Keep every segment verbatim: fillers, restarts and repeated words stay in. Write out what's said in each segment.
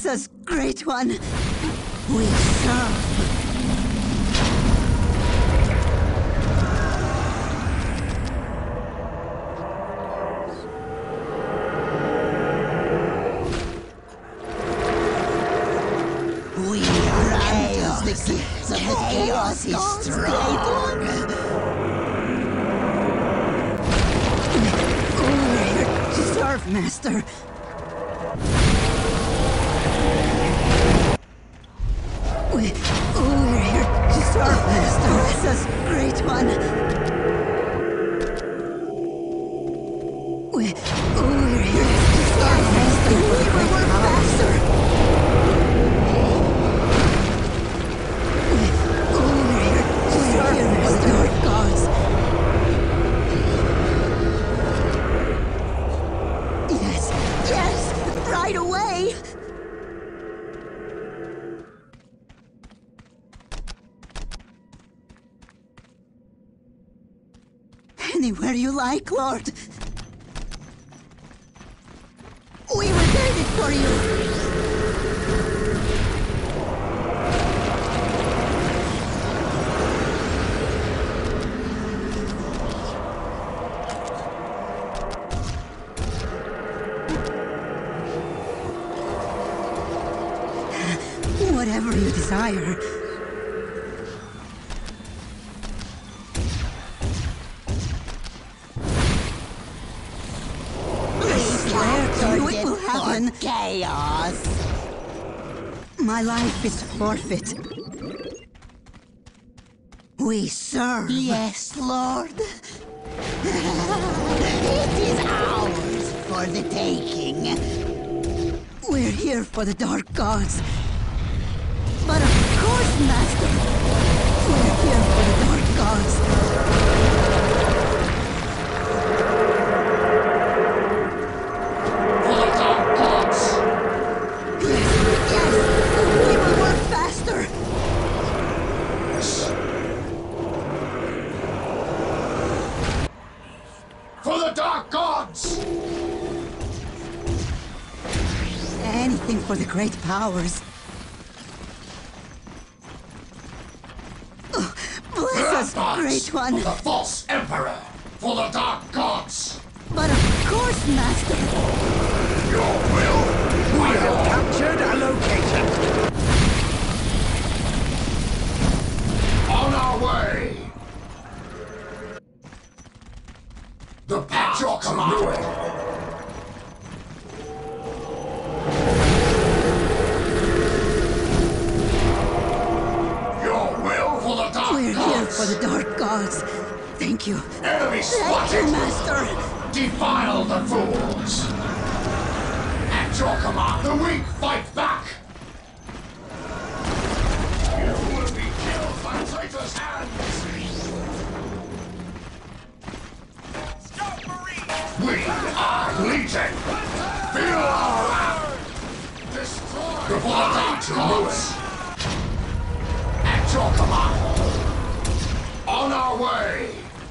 Bless us, Great One. We serve. We are chaos. The gifts of the chaos is strong. We're here to serve, Master. We, we're here to serve, Master. Bless us, Great One. We, we're here to serve, Master. We will work faster. We, we're here to serve, Master. Gods. Yes, yes, right away. Anywhere you like, Lord. We repaid it for you. Whatever you desire. It will happen. Chaos. My life is forfeit. We serve. Yes, Lord. It is ours for the taking. We're here for the Dark Gods. But of course, Master. We're here for the Dark Gods. Anything for the great powers. Oh, bless us, Great One. For the false emperor, for the Dark Gods. But of course, Master. Your will. We have captured a location. On our way. The path your command. We're here for the Dark Gods. Thank you. Enemy spotted! Thank you, Master! Defile the fools! At your command, the weak fight back! You will be killed by traitors' hands! Stop, Marines! We are Legion! Feel our wrath! Destroy the Dark Gods! At your command! On our way!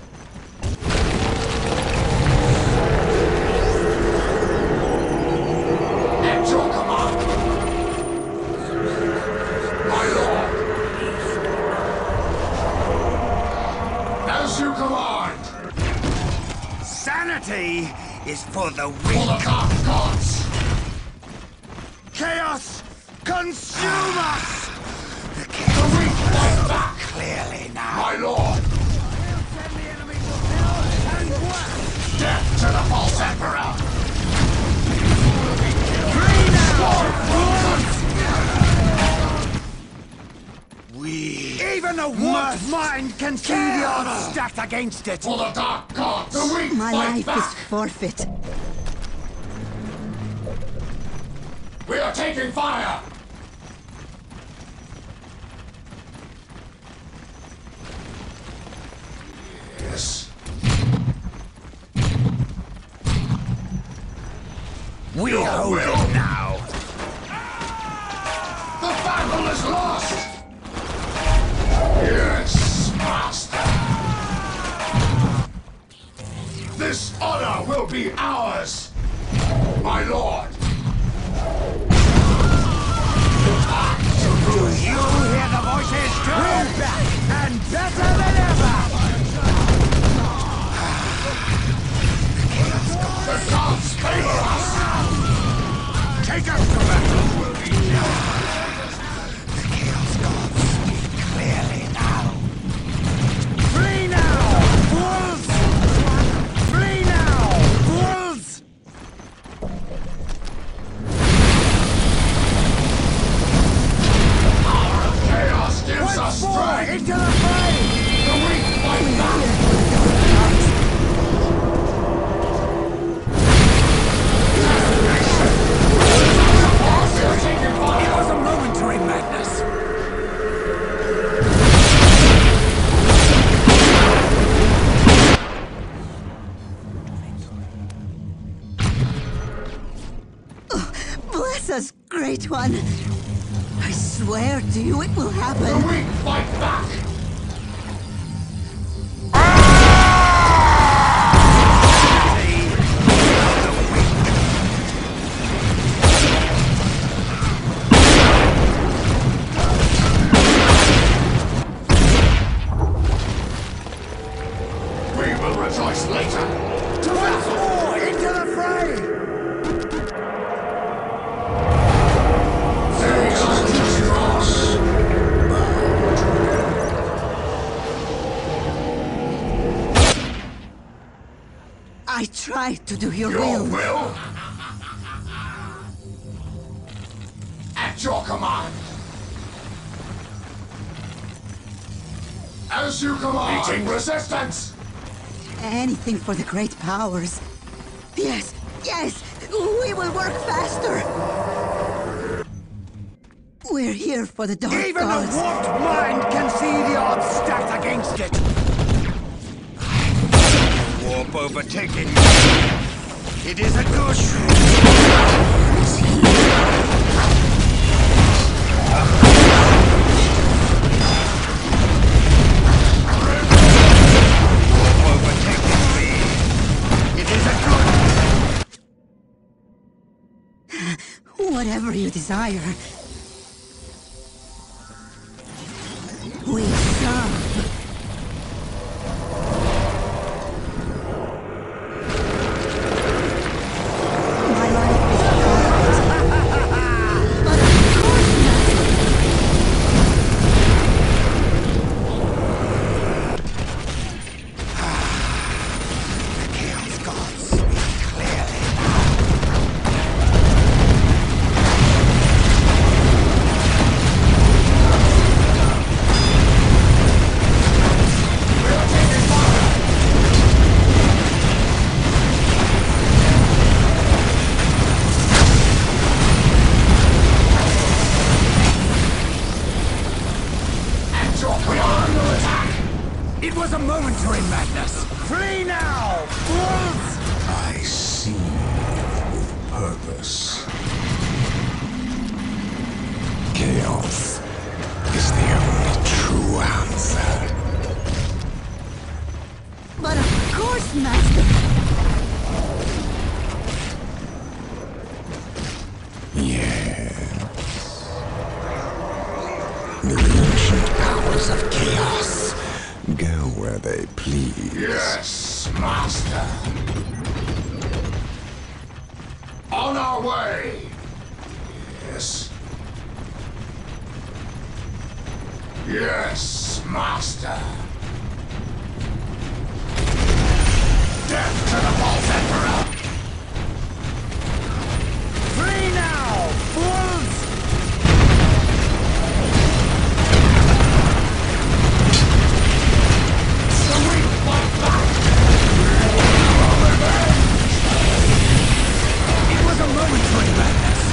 At your command! My lord! As you command! Sanity is for the weak. For the Dark Gods! Chaos, consume us! The weak fight back! Clearly now. My lord! Send the enemy to hell and west! Death to the false emperor! Free now! We... Even the warped mind can see the odds stacked against it! For the Dark Gods! The weak My fight life back! is forfeit. We are taking fire! Yes. We Your hold will. it now! The battle is lost! Yes, Master! This honor will be ours! My lord! us, Great One. I swear to you it will The happen. weak fight back! We will rejoice later! To battle! More into the fray! I try to do your, Your will. will? At your command! As you command! Meeting resistance! Anything for the great powers. Yes, yes, we will work faster. We're here for the dark Even gods. a warped mind can see the odds stacked against it. Warp overtaking. It is a good. Warp overtaking me. It is a good. Whatever you desire. We serve. My life is yours. But of course not. The Chaos Gods speak clearly. It was a momentary madness. Flee now, fools! I see with purpose. Chaos is the only true answer. But of course, Master. Yes. The ancient powers of chaos go where they please. Yes, Master. On our way. Yes. Yes, Master. Death to the false Emperor! Flee now, fools! The weak fight back! It was a momentary madness.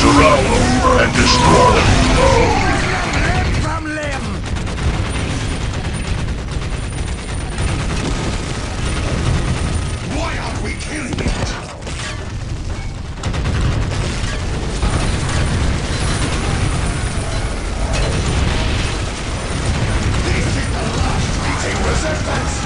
Devour and destroy. Limb from limb! Why aren't we killing it? This is the last meeting resistance!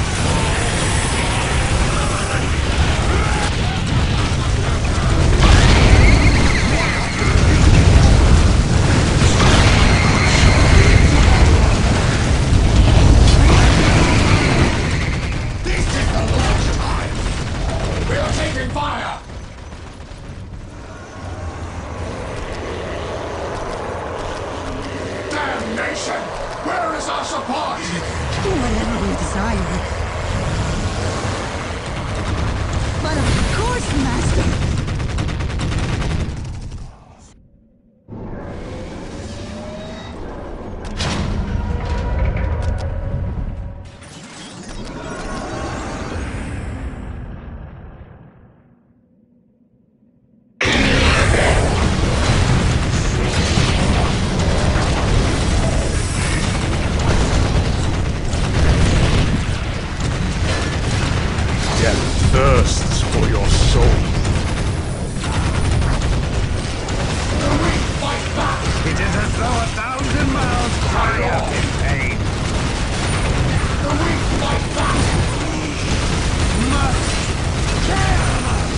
Where is our support? Whatever we desire. But of course, Master! Thirsts for your soul. The weak fight back! It is as though a thousand miles triumph in pain. The weak fight back! Must kill!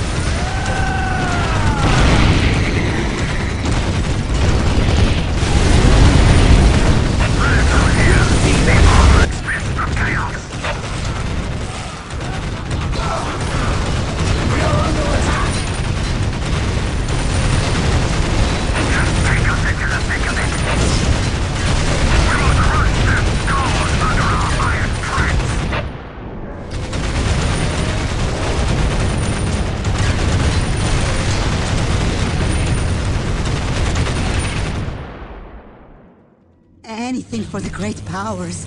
Anything for the great powers.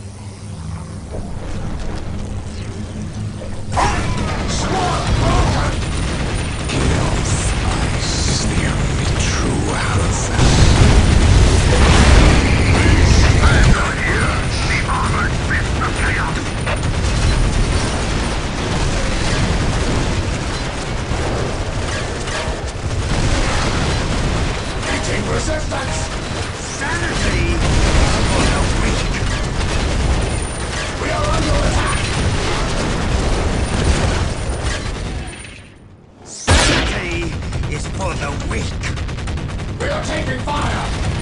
Chaos Spice is the only true answer. The armored fist of chaos! Meeting resistance! Sanity for the weak. We are under attack! Sanity is for the weak. We are taking fire!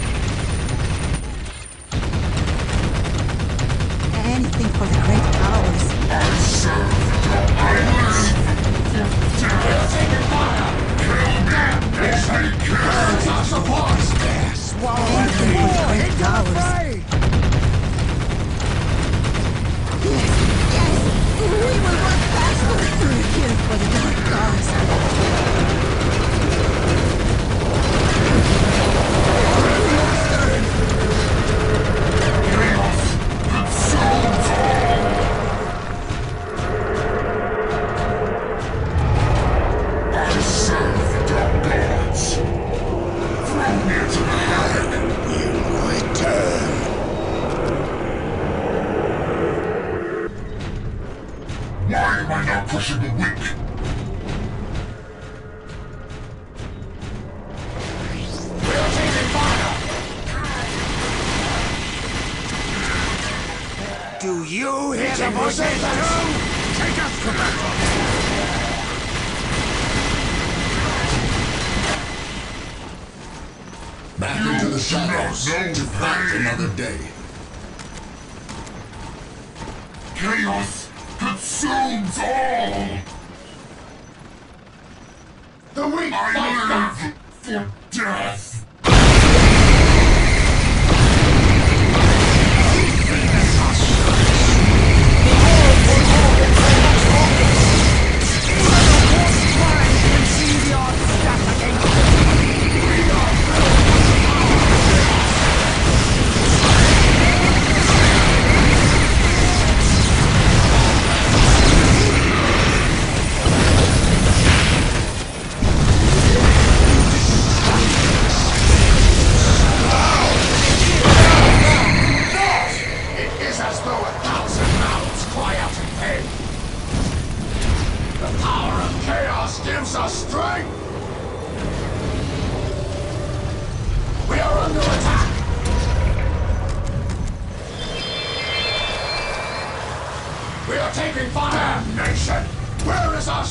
Anything for the great powers. I serve your powers! We are taking fire! Kill them! Where is our support? Anything for the great powers. Yes, yes! We will work faster! We're here for the dark gods. I serve the dark gods! Throw me to the hag! You return. Why am I not pushing the weak? We are taking fire! Do you hear the Meeting voices resistance! too? Take us to battle! Back into the shadows to fight another day. Chaos consumes all! The weak fight back! For death!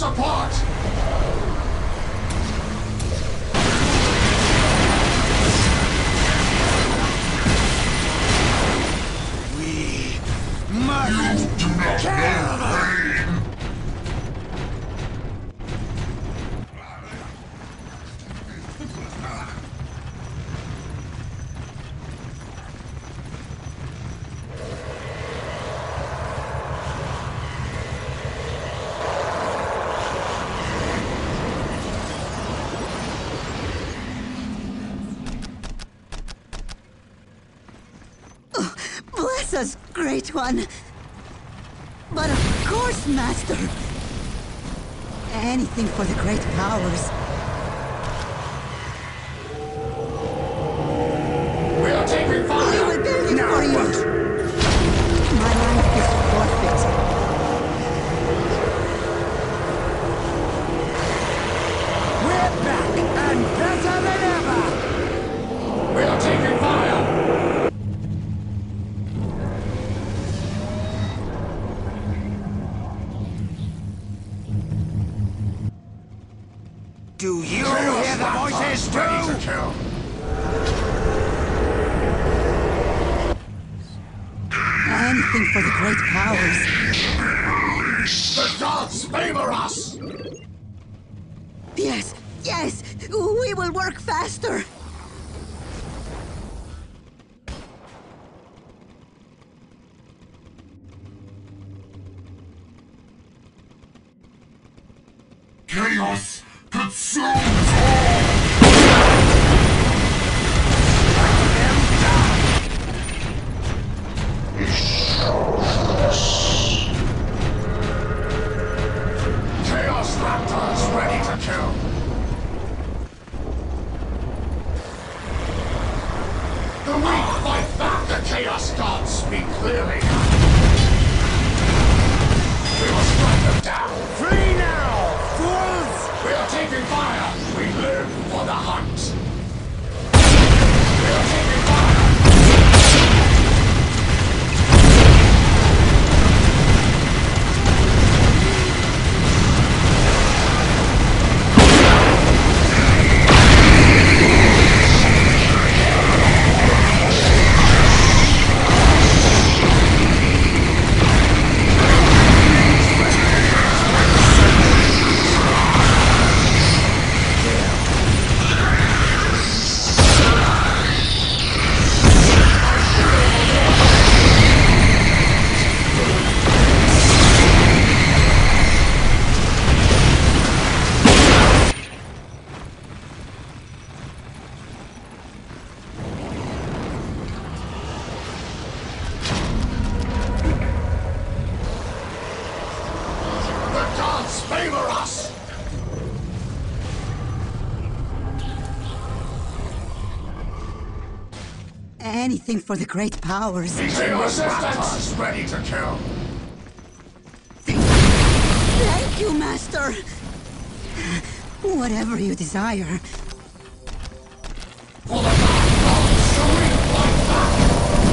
support! We must You do not kill. know pain! Bless us, Great One. But of course, Master. Anything for the great powers. We are taking I fire! will build it Now for you. what? My life is forfeit. We're back and better than ever. We are taking fire! Do you Chaos hear the voices Raptors ready to too? kill! Anything for the great powers. The gods favor us! Yes, yes, we will work faster. Chaos consumes all! Chaos Raptors ready to kill! The weak fight back! The Chaos Gods speak clearly! We will strike them down! Free now, fools! We are taking fire! We live for the hunt! We are taking fire! The gods favor us! Anything for the great powers. Chaos Raptors ready to kill! Thank you, Master. Whatever you desire. For the dark gods, so we fight back!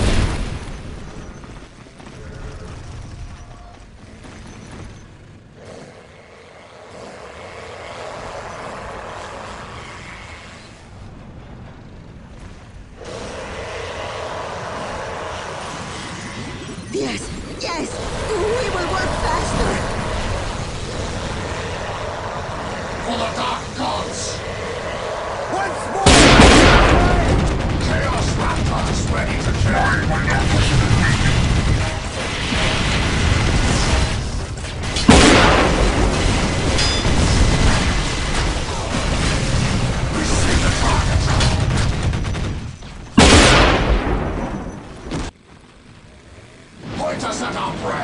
Yes, yes, we will work faster. For the dark gods! Once more! Chaos Raptors ready to kill! We see the target! Point us at our prey!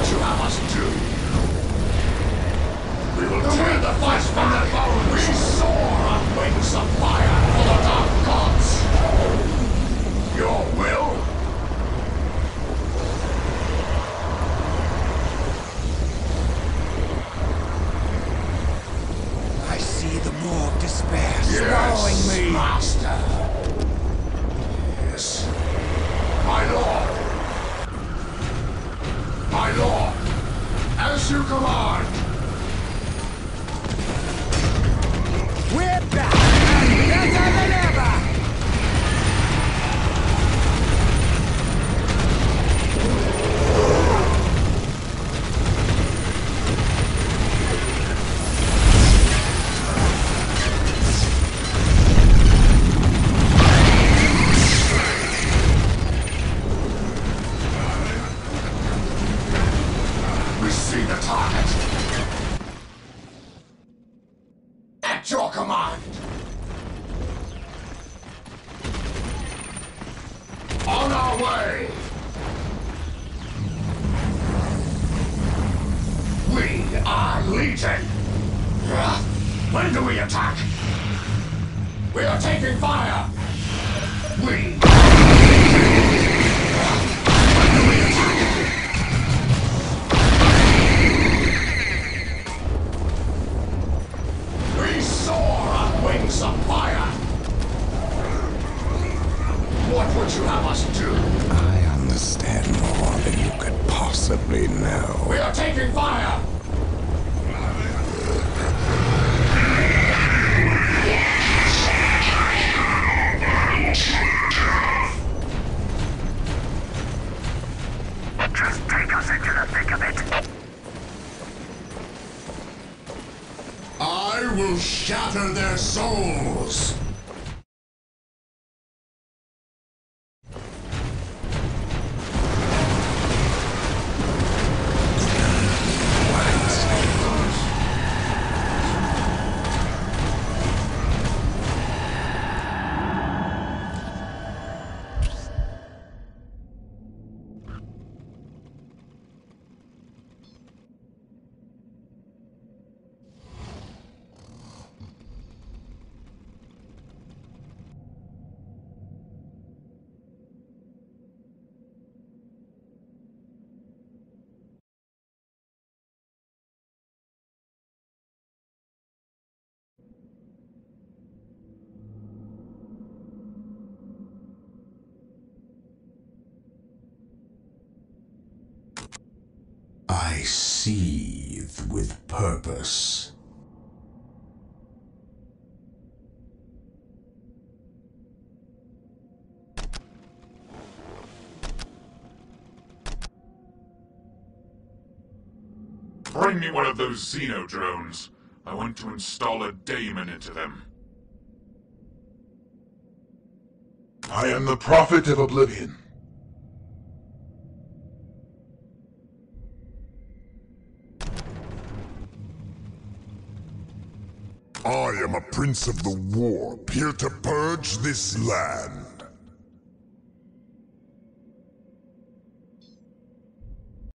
you have us do? We will tear the flesh from their bones. We soar on wings of fire for the dark gods. Your will? I see the maw of despair Yes, swallowing me. Master. Yes. My lord. My lord. As you command. We're back and better than ever. We see the target. At your command. On our way. We are Legion. Uh, When do we attack? We are taking fire. We. When do we attack? We soar on wings of fire. What would you have us do? I understand more than you could possibly know. We are taking fire. Just take us into the thick of it. I will shatter their souls. I seethe with purpose. Bring me one of those Xenodrones. I want to install a daemon into them. I am the Prophet of Oblivion. I am a prince of the warp, here to purge this land.